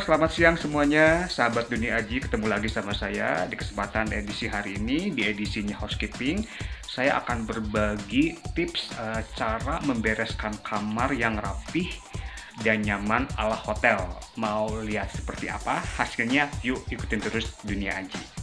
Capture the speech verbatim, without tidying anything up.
selamat siang semuanya, sahabat Dunia Aji. Ketemu lagi sama saya di kesempatan edisi hari ini, di edisinya housekeeping. Saya akan berbagi tips uh, cara membereskan kamar yang rapih dan nyaman ala hotel. Mau lihat seperti apa hasilnya? Yuk ikutin terus Dunia Aji.